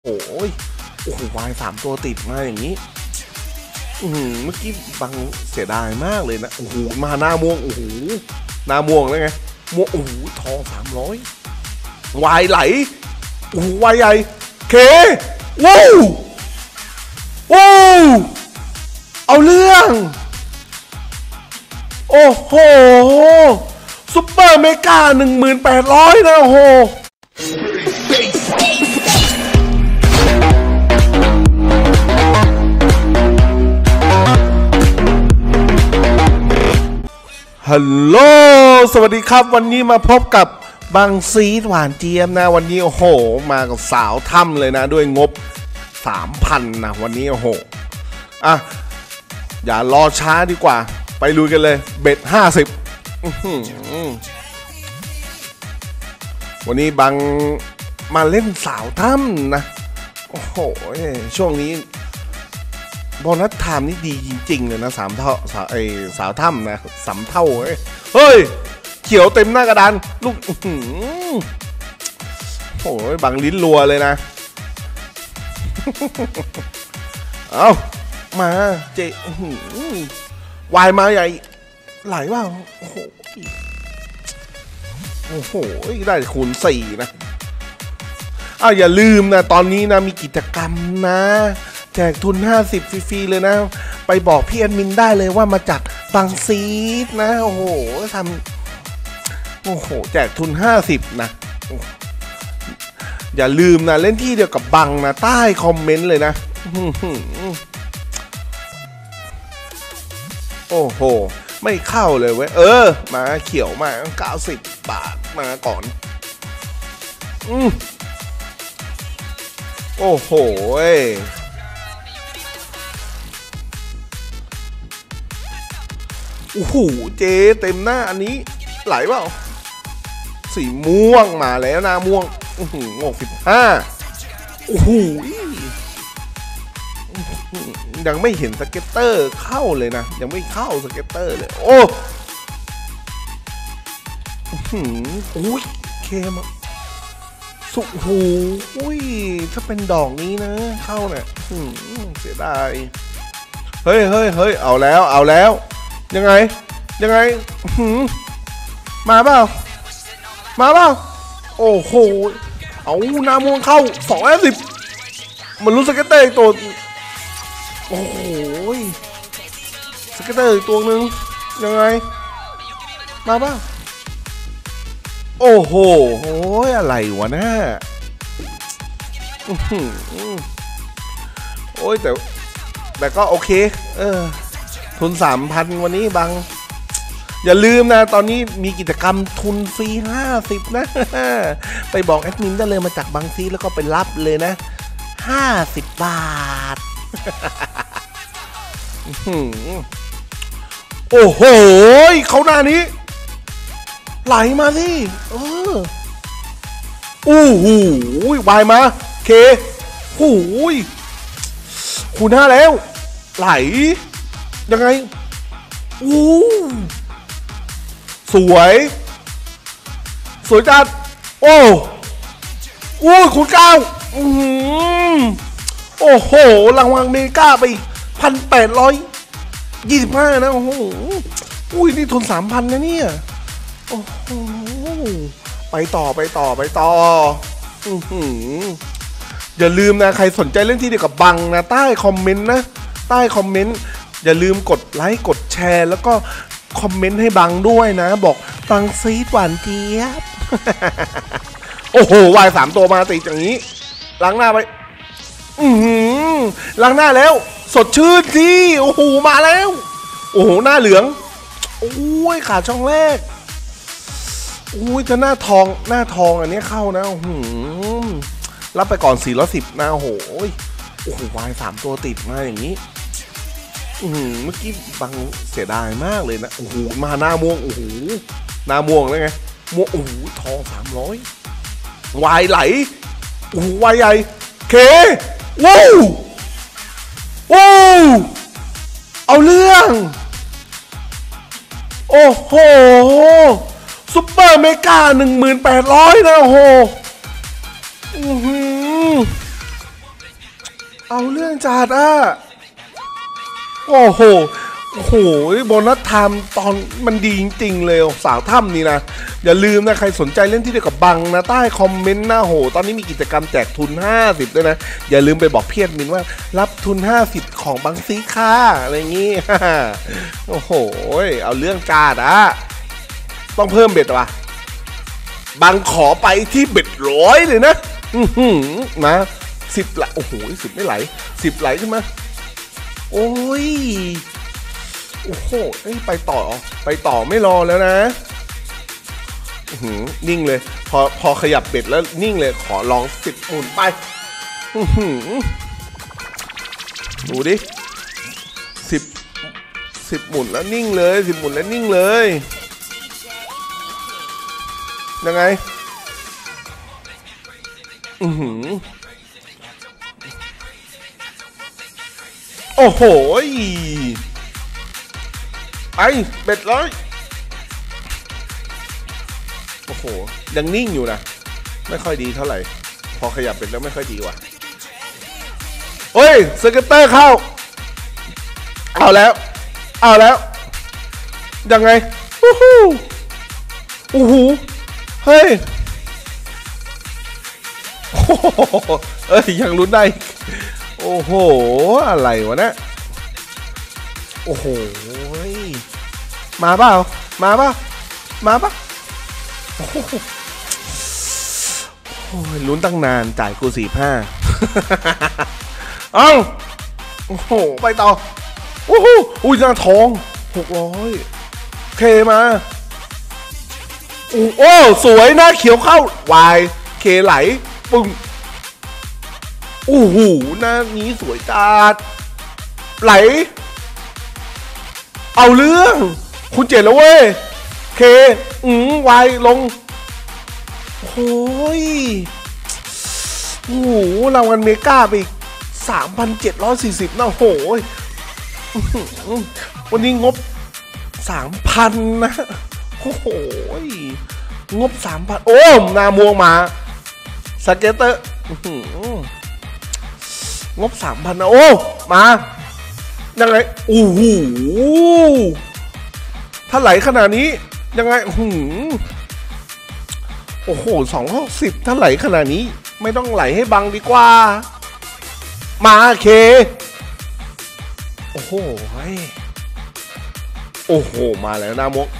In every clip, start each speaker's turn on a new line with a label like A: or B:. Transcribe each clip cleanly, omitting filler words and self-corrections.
A: โอ้ยโอ้โหวาย3ตัวติดมาอย่างนี้เมื่อกี้บังเสียดายมากเลยนะโอ้โหมาหน้าม่วงโอ้โหหน้าม่วงแล้วไงม่วงโอ้โหทอง300วายไหลโอ้โหวายใหญ่เคว้าวว้าวเอาเรื่องโอ้โหซุปเปอร์เมกา1800นะโอ้โหฮัลโหลสวัสดีครับวันนี้มาพบกับบังซีดหวานเจี๊ยบนะวันนี้โอ้โหมากับสาวถ้ำเลยนะด้วยงบ 3,000 นะวันนี้โอ้โหอ่ะอย่ารอช้าดีกว่าไปลุยกันเลยเบ็ด50วันนี้บังมาเล่นสาวถ้ำนะโอ้โหช่วงนี้โบนัสไทม์นี่ดีจริงๆเลยนะ3 เท่าสาวถ้ำนะ3 เท่าเฮ้ยเขียวเต็มหน้ากระดานลูกโอ้ยบังลิ้นรัวเลยนะเอามาเจวายมาใหญ่ไหลว่าโอ้โหได้คูณ4นะอย่าลืมนะตอนนี้นะมีกิจกรรมนะแจกทุน50ฟรีๆเลยนะไปบอกพี่แอดมินได้เลยว่ามาจากบังซีดนะโอ้โหทำโอ้โหแจกทุน50นะอย่าลืมนะเล่นที่เดียวกับบังนะใต้คอมเมนต์เลยนะโอ้โหไม่เข้าเลยเว้ยมาเขียวมา90 บาทมาก่อนโอ้โหโอ้โหเจเต็มหน้าอันนี้ไหลเปล่าสีม่วงมาแล้วหน้าม่วง65โอ้โหยังไม่เห็นสเก็ตเตอร์เข้าเลยนะยังไม่เข้าสเก็ตเตอร์เลยโอ้โอ้ยเคมาสุโหูถ้าเป็นดอกนี้นะเข้าเนี่ยเสียดายเฮ้ยเอาแล้วยังไงมาเปล่าโอ้โหเอาหน้าม่วงเข้า250มันรู้สเก็ตเตอร์อีกตัวโอ้โหสเก็ตเตอร์อีกตัวนึงยังไงมาเปล่าโอ้โหอะไรวะนะโอ้ยแต่ก็โอเคทุน 3,000 วันนี้บังอย่าลืมนะตอนนี้มีกิจกรรมทุนฟรี50นะไปบอกแอดมินได้เลยมาจากบังซีแล้วก็ไปรับเลยนะ50 บาทโอ้โหเขาหน้านี้ไหลมาสิโอ้โหวายมาเคคูณ5แล้วไหลยังไงสวยจัดโอ้คูณ9โอ้โหรางวัลเมกาไป1,825นะโอ้โหนี่ทุน 3,000 นะเนี่ยโอ้โหไปต่ออย่าลืมนะใครสนใจเล่นที่เดียวกับบังนะใต้คอมเมนต์อย่าลืมกดไลค์กดแชร์แล้วก็คอมเมนต์ให้บังด้วยนะบอกบังซีดหวานเจี๊ยบโอ้โหวาย3 ตัวมาติดอย่างนี้ล้างหน้าไปล้างหน้าแล้วสดชื่นสิโอ้โหมาแล้วโอ้โหหน้าเหลืองขาช่องแรกจะหน้าทองอันนี้เข้านะรับไปก่อน410นะโอ้โหวาย3 ตัวติดมาอย่างนี้เมื่อกี้บังเสียดายมากเลยนะโอ้โหมาหน้าม่วงโอ้โหหน้าม่วงแล้วไงม่วงโอ้โหทอง300วายไหลโอ้โหวายใหญ่เคว้าวเอาเรื่องโอ้โหซุปเปอร์เมกา1800นะโอ้โหเอาเรื่องจัดอ่ะโอ้โหโอ้โหโบนัสไทม์ตอนมันดีจริงๆเลยสาวถ้ำนี่นะอย่าลืมนะใครสนใจเล่นที่เดียวกับบังนะใต้คอมเมนต์หน้าโหตอนนี้มีกิจกรรมแจกทุน50ด้วยนะอย่าลืมไปบอกเพียรมินว่ารับทุน50ของบังซีค่ะอะไรอย่างงี้ โอ้โหเอาเรื่องจัดอ่ะต้องเพิ่มเบ็ดวะบังขอไปที่เบ็ด100เลยนะนะ10ไหลโอ้โห10ไม่ไหล10ไหลขึ้นมาโอ้ยโอ้โหไปต่อไม่รอแล้วนะนิ่งเลยพอขยับเบ็ดแล้วนิ่งเลยขอลอง10หมุนไปดูดิ10หมุนแล้วนิ่งเลย10หมุนแล้วนิ่งเลยยังไงโอ้โหไปเบ็ดร้อยโอ้โหยังนิ่งอยู่นะไม่ค่อยดีเท่าไหร่พอขยับเบ็ดแล้วไม่ค่อยดีว่ะโอ้ยสเก็ตเตอร์เข้าเอาแล้วยังไงโอ้โหเฮ้ยยังลุ้นได้โอ้โหอะไรวะเนี่ยโอ้โหมาเปล่าโอ้โหลุ้นตั้งนานจ่ายกู45เอ้าโอ้โหไปต่อโอ้โหอุ้ยหน้าทอง600เคมาโอ้สวยหน้าเขียวเข้าวายเคไหลปึ้งโอ้โหหน้านี้สวยจัดไหลเอาเรื่องคุณเจ็ดแล้วเว้ยเควายลงโอ้ยโอ้โหรางวัลเมกาไปอีก 3,740 นะโหยวันนี้งบ 3,000 นะโอ้โหงบ 3,000 โอ้นาม่วงมาสเก็ตเตอร์งบ 3,000 นะโอ้มายังไงโอ้โหถ้าไหลขนาดนี้ยังไงโอ้โห260ถ้าไหลขนาดนี้ไม่ต้องไหลให้บังดีกว่ามาเคโอ้โหมาแล้วนามก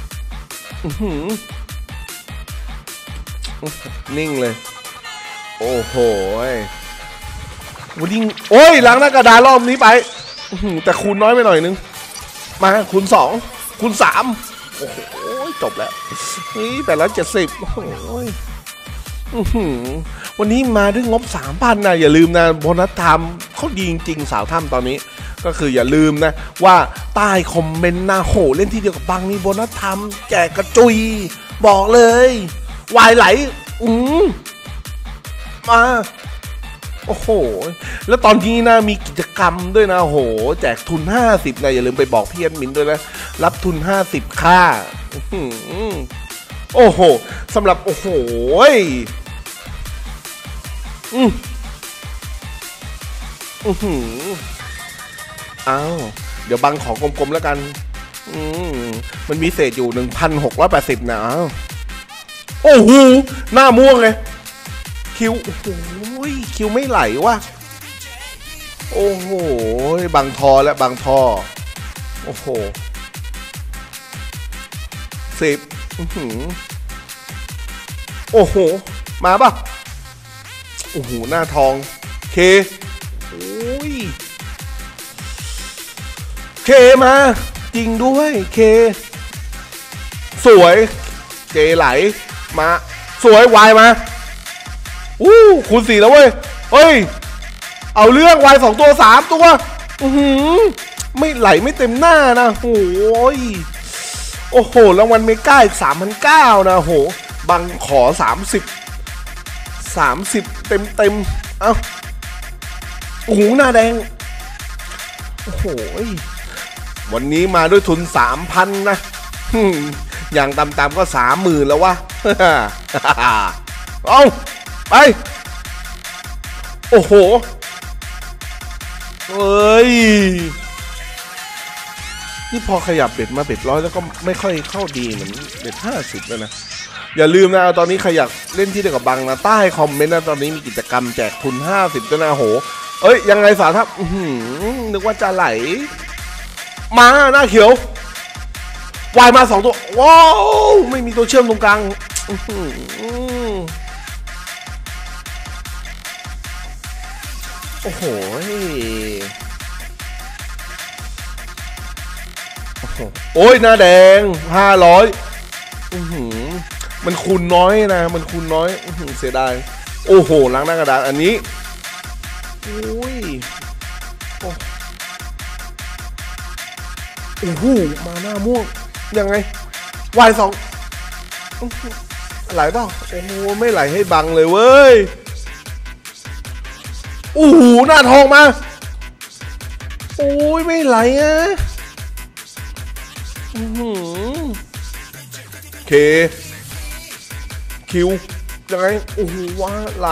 A: นิ่งเลยโอ้โหวันนี้โอ้ยล้างหน้ากระดาษรอบนี้ไปแต่คูณน้อยไปหน่อยนึงมาคูณ2คูณ3โอ้โหจบแล้วนี่870โอ้โหวันนี้มาด้วยงบ 3,000 นะอย่าลืมนะโบนัสไทม์เขาดีจริงๆสาวถ้ำตอนนี้ก็คืออย่าลืมนะว่าใต้คอมเมนต์นะโหเล่นที่เดียวกับบังนี่โบนัสไทม์แจกกระจุยบอกเลยวายไหลมาโอ้โหแล้วตอนนี้นะมีกิจกรรมด้วยนะโหแจกทุน50นะอย่าลืมไปบอกพี่แอดมินด้วยนะรับทุน50ค่าโอ้โหสำหรับโอ้โหอ้าวเดี๋ยวบังของกลมๆแล้วกันมันมีเศษอยู่ 1,680 นะโอ้โหหน้าม่วงเลยคิวโอ้โหคิวไม่ไหลว่ะโอ้โหบังทอและบังทอโอ้โห10โอ้โหมาป่ะโอ้โหหน้าทองเคโอ้ยเคมาจริงด้วยเคสวยเจไหลมาสวยวายมาคูณ4แล้วเว้ยเฮ้ยเอาเรื่องวาย2ตัว3ตัวไม่ไหลไม่เต็มหน้านะโอ้ยโอ้โหรางวัลเมก้าอีก 3,900 นะโหบังขอ30เต็มเอ้าโอ้โหหน้าแดงโอ้โหวันนี้มาด้วยทุน 3,000 นะอย่างต่ำๆก็ 30,000 แล้ววะเอาไปโอ้โหเอ้ยนี่พอขยับเบ็ดมาเบ็ด100แล้วก็ไม่ค่อยเข้าดีเหมือนเบ็ด50แล้วนะอย่าลืมนะตอนนี้ใครอยากเล่นที่เดียวกับบังนะใต้คอมเมนต์นะตอนนี้มีกิจกรรมแจกทุน50ด้วยนะโหเอ้ยยังไงสาทับนึกว่าจะไหลมาหน้าเขียววายมา2ตัวว้าวไม่มีตัวเชื่อมตรงกลางโอ้โหโอ้ยหน้าแดง500มันคูณน้อยนะมันคูณน้อยเสียดายโอ้โหล้างหน้ากระดาษอันนี้โอ้ยโอ้โหมาหน้าม่วงยังไงวาย2ไหลเปล่าโอ้โหไม่ไหลให้บังเลยเว้ยโอ้โหหน้าทองมาโอ้ยไม่ไหลอ่ะเคคิวยังไงโอ้โหว่าไหล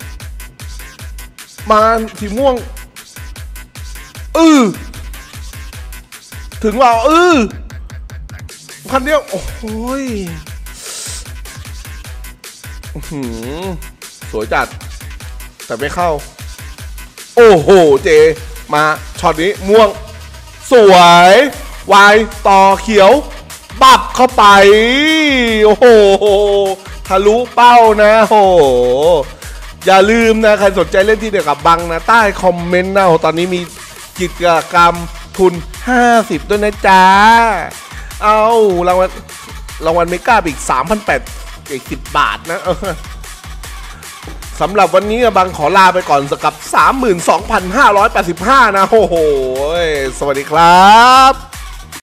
A: มาสีม่วงถึงว่าคันเดียวโอ้โหสวยจัดแต่ไม่เข้าโอ้โหเจมาช็อตนี้ม่วงสวยวายต่อเขียวบับเข้าไปโอ้โหทะลุเป้านะโหอย่าลืมนะใครสนใจเล่นที่เดียวกับบังนะใต้คอมเมนต์นะตอนนี้มีกิจกรรมทุน50ด้วยนะจ๊ะเอารางวัลเมกาอีก 3,800 อีก10 บาทนะสำหรับวันนี้บังขอลาไปก่อนกับ 32,585 นะโอ้โหสวัสดีครับ